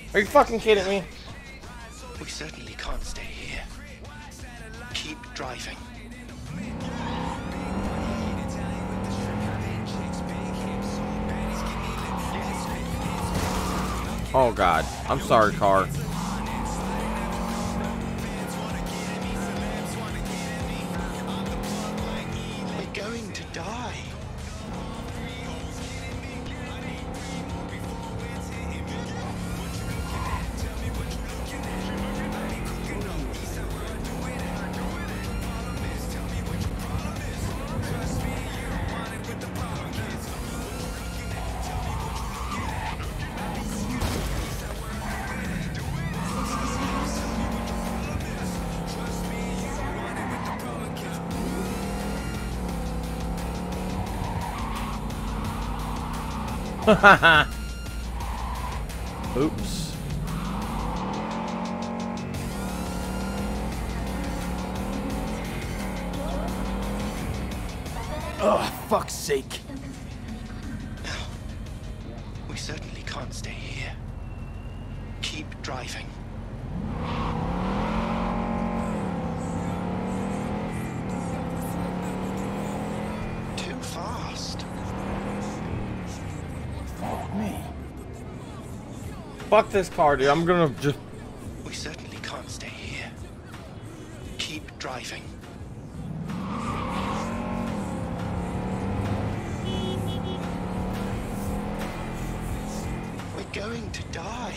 Are you fucking kidding me? We certainly can't stay here. Keep driving. Oh god. I'm sorry, car. We're going to die. Oops. Oh, fuck's sake. We certainly can't stay here. Keep driving. Too fast. Fuck me. Fuck this car, dude. I'm gonna just... We certainly can't stay here. Keep driving. We're going to die.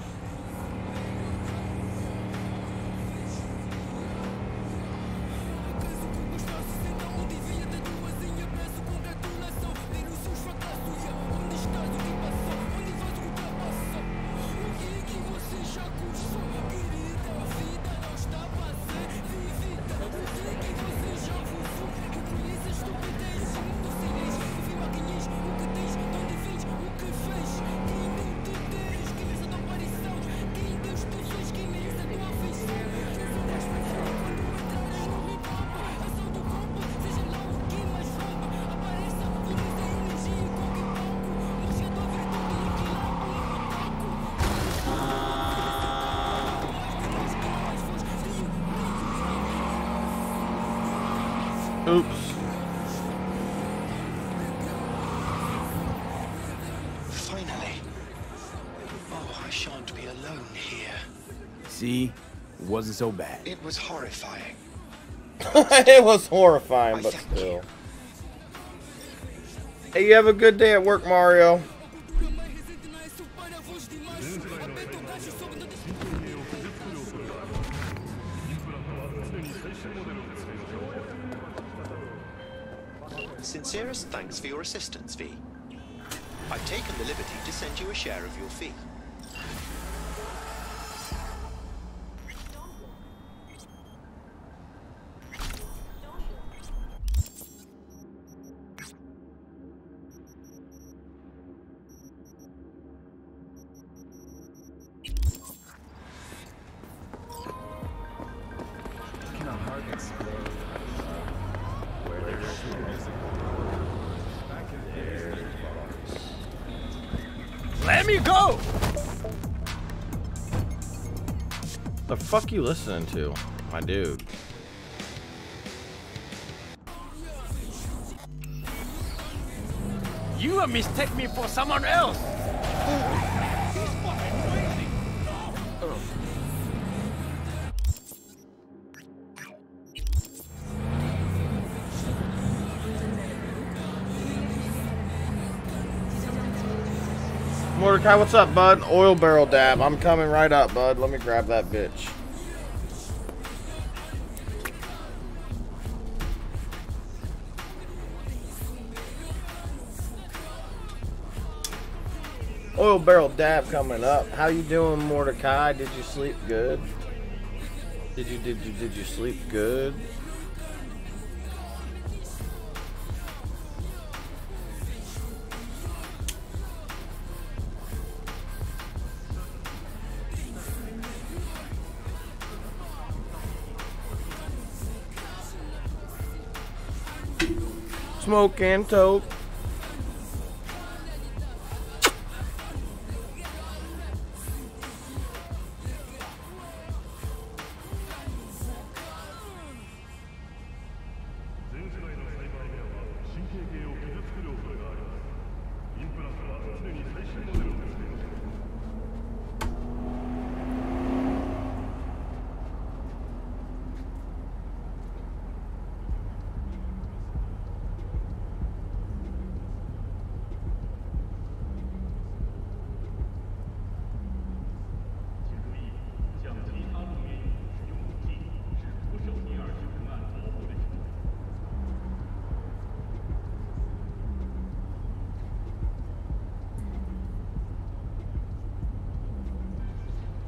Oops. Finally. Oh, I shan't be alone here. See? It wasn't so bad. It was horrifying. It was horrifying, but Thank still. you. Hey, you have a good day at work, Mario. Sincerest thanks for your assistance, V. I've taken the liberty to send you a share of your fee. Let me go! The fuck you listening to, my dude? You mistake me for someone else! Mordecai, what's up, bud? Oil barrel dab. I'm coming right up, bud. Let me grab that bitch. Oil barrel dab coming up. How you doing, Mordecai? Did you sleep good? Did you sleep good? Smoke and toke.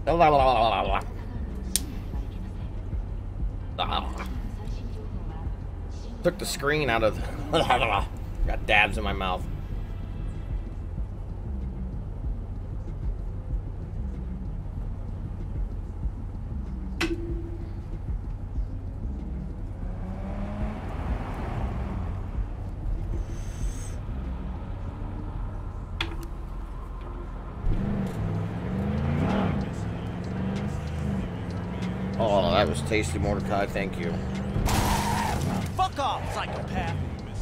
Took the screen out of got dabs in my mouth. Oh, that was tasty, Mordecai. Thank you. Fuck off, psychopath.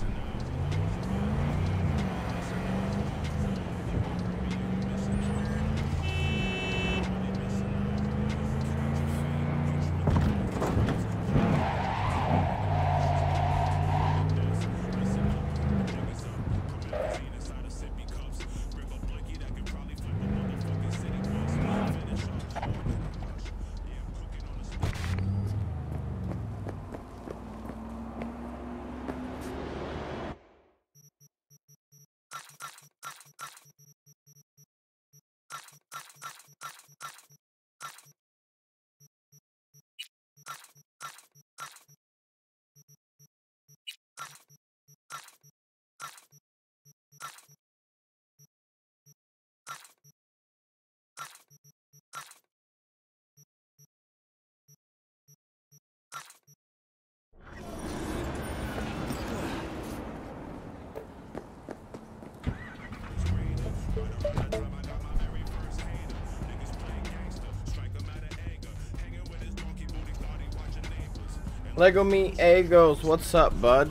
Lego Me Agos, what's up, bud?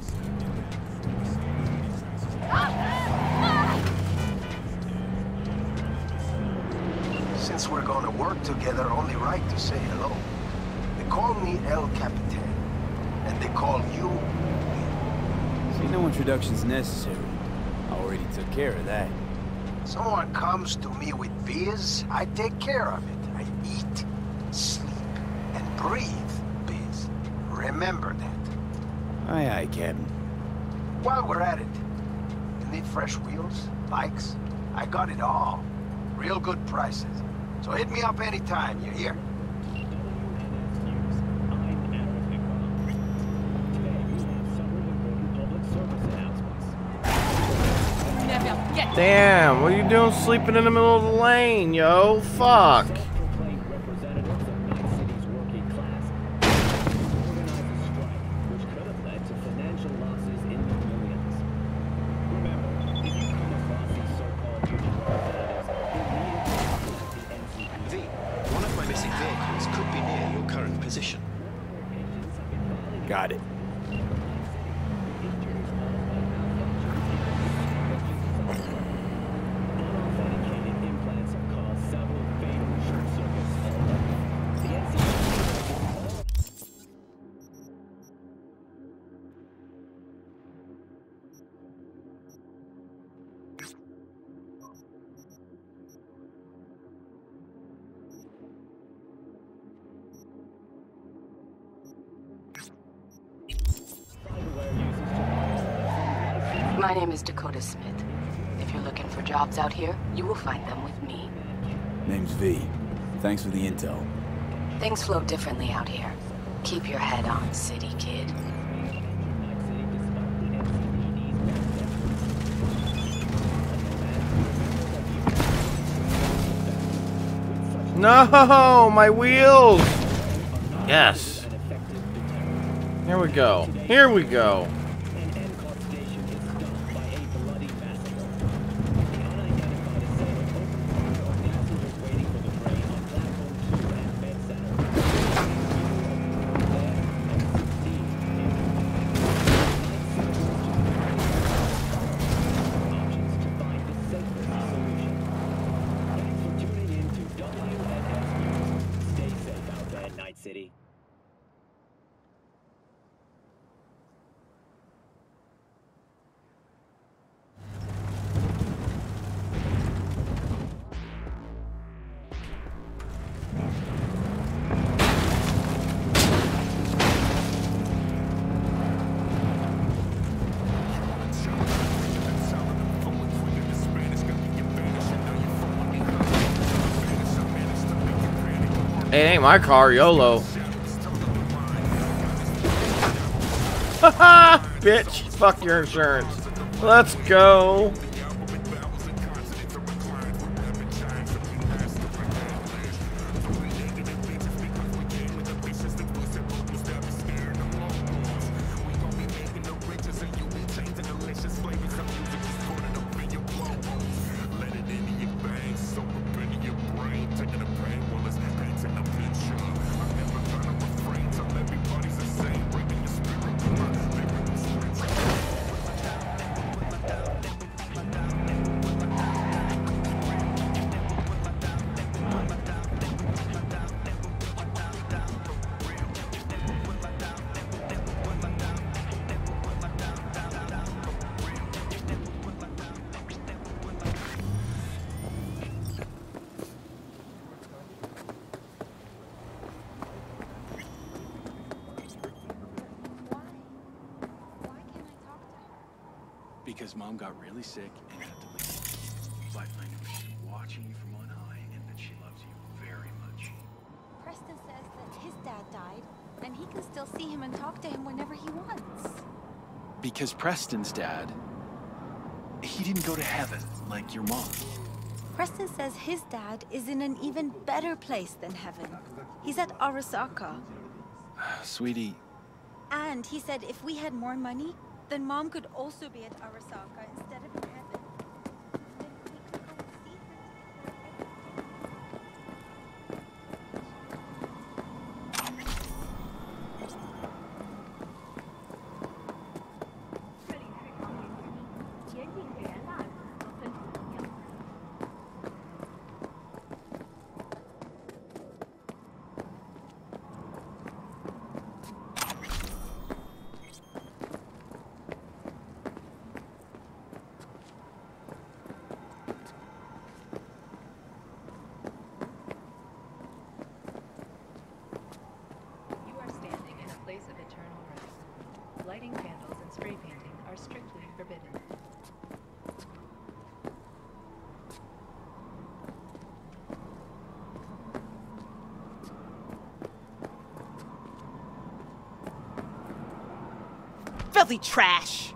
Since we're gonna work together, only right to say hello. They call me El Capitan, and they call you... See, no introduction's necessary. I already took care of that. Someone comes to me with biz, I take care of it. I eat, sleep, and breathe biz. Remember that. Aye, aye, Captain. While we're at it, you need fresh wheels, bikes? I got it all. Real good prices. So hit me up anytime, you hear? Damn, what are you doing sleeping in the middle of the lane, yo? Fuck. Got it. My name is Dakota Smith. If you're looking for jobs out here, you will find them with me. Name's V. Thanks for the intel. Things flow differently out here. Keep your head on, city kid. No, my wheels! Yes. Here we go. Here we go. Hey, it ain't my car, YOLO. Haha, bitch. Fuck your insurance. Let's go. Because Mom got really sick and had to leave. But I knew she was watching you from on high and that she loves you very much. Preston says that his dad died, and he can still see him and talk to him whenever he wants. Because Preston's dad, he didn't go to heaven like your mom. Preston says his dad is in an even better place than heaven. He's at Arasaka. Sweetie. And he said if we had more money, then Mom could also be at Arasaka instead of in heaven. Then we could go and see Lighting candles and spray painting are strictly forbidden. Filthy trash!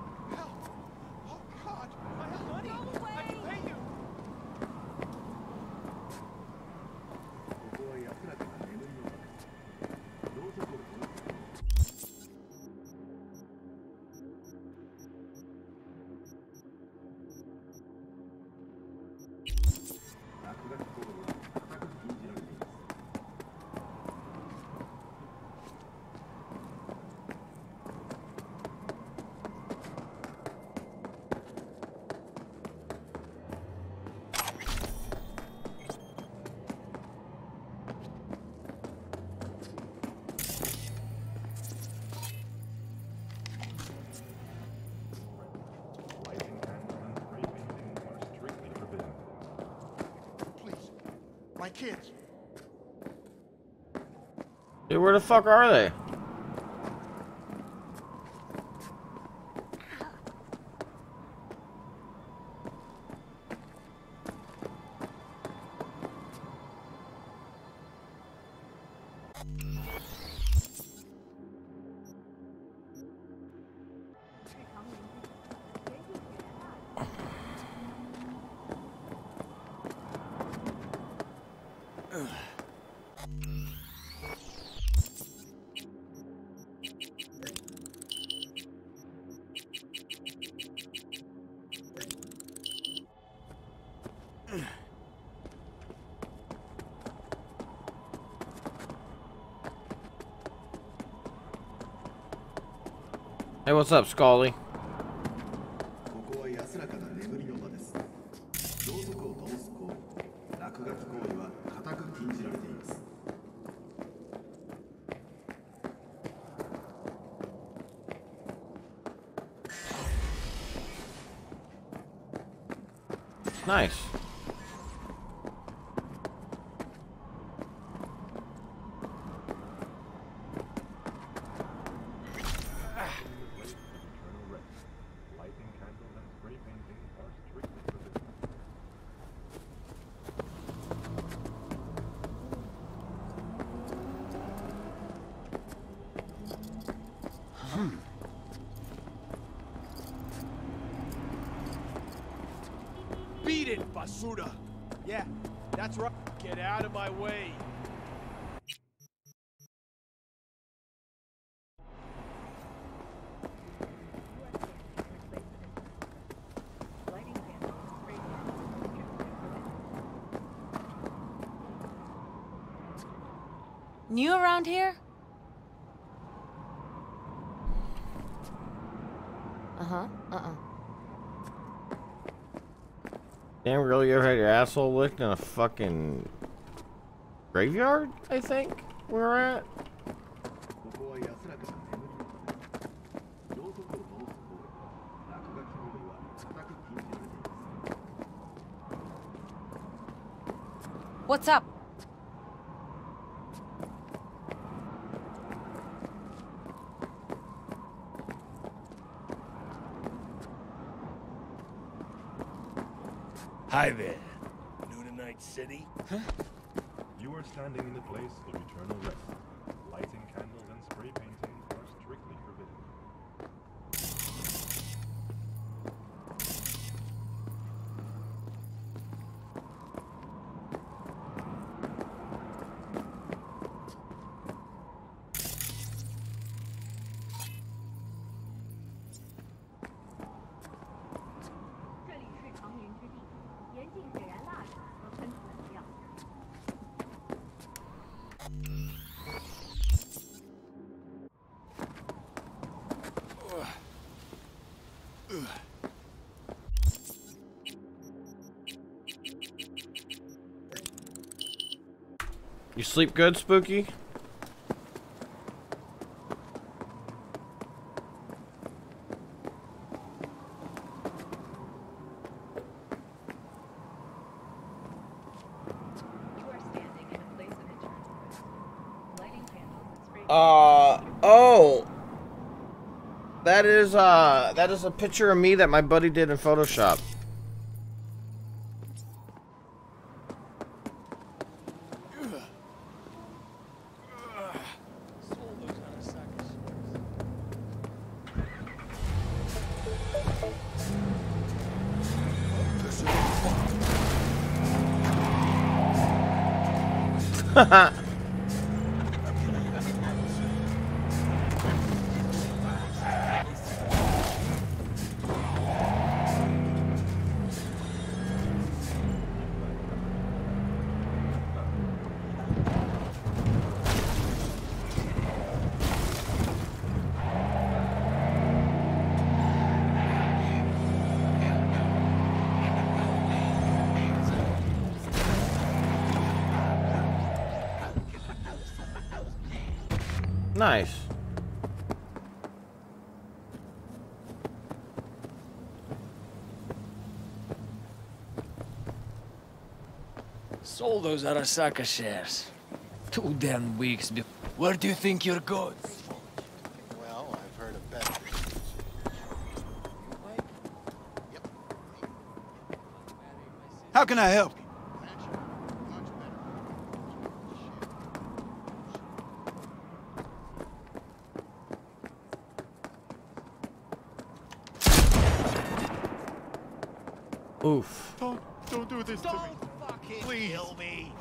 My kids. Dude, where the fuck are they? Hey, what's up, Scully? Nice. Suda. Yeah, that's right. Get out of my way. Lighting candles and spray candles are strictly forbidden. New around here? Damn, girl, you ever had your asshole licked in a fucking graveyard? I think we're at. What's up? Hi there. New to Night City? Huh? You are standing in the place of eternal rest. Lighting candles and spray painting are strictly forbidden. You sleep good, Spooky? Oh. That is a picture of me that my buddy did in Photoshop. Nice. Sold those Arasaka shares. 2 damn weeks before. Where do you think you're going? Well, I've heard of better. How can I help? Oof. Don't do this to me. Fucking Please. kill me.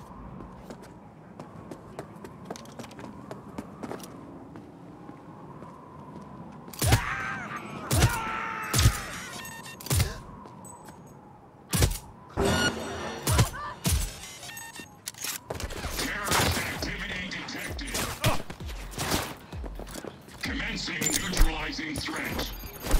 Commencing neutralizing threat.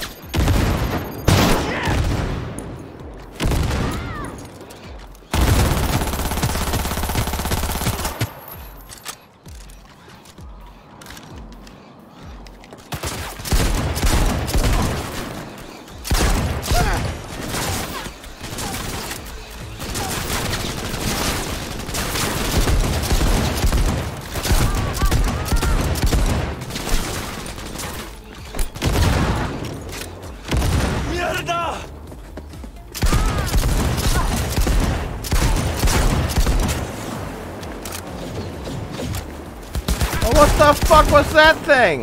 What the fuck was that thing?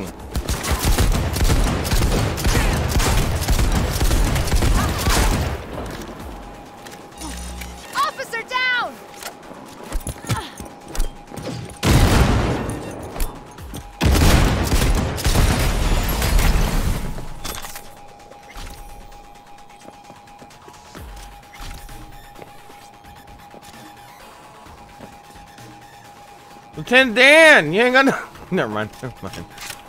Lieutenant Dan, you ain't got no... Never mind, never mind.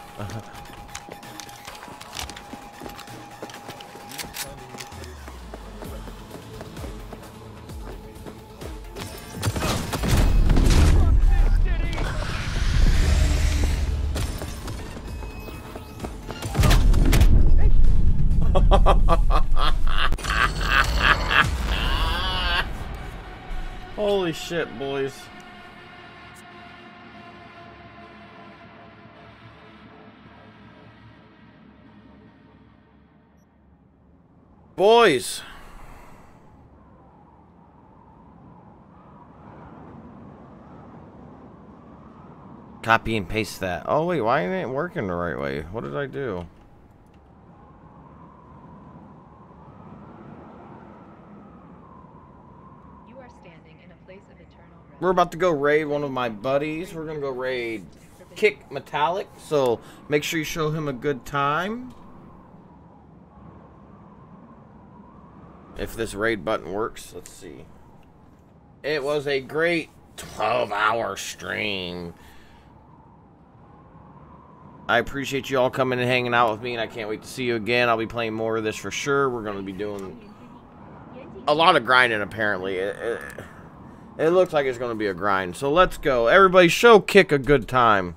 Holy shit, boys. Boys. Copy and paste that. Oh wait, why ain't it working the right way? What did I do? We're about to go raid one of my buddies. We're gonna go raid Kick Metallic, so make sure you show him a good time. If this raid button works, let's see. It was a great 12-hour stream. I appreciate you all coming and hanging out with me, and I can't wait to see you again. I'll be playing more of this for sure. We're gonna be doing a lot of grinding, apparently. It looks like it's going to be a grind. So let's go. Everybody show Kick a good time.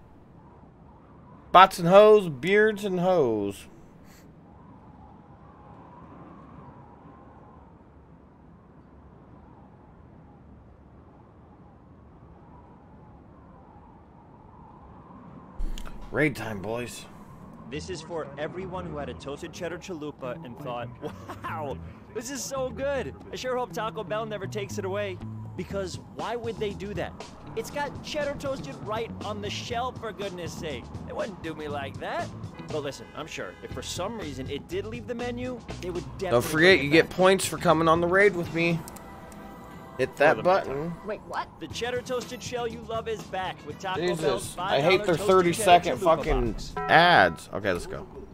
Bots and hoes, beards and hoes. Raid time, boys. This is for everyone who had a toasted cheddar chalupa and thought, wow, this is so good. I sure hope Taco Bell never takes it away. Because why would they do that? It's got cheddar toasted right on the shelf, for goodness sake. They wouldn't do me like that. But listen, I'm sure if for some reason it did leave the menu, they would definitely... Don't forget, you get points for coming on the raid with me. Hit that button. Wait, what? The cheddar toasted shell you love is back with Taco Bell's Jesus, $5 I hate their toasted 30-second cheddar chalupa fucking box. ads. Okay, let's go.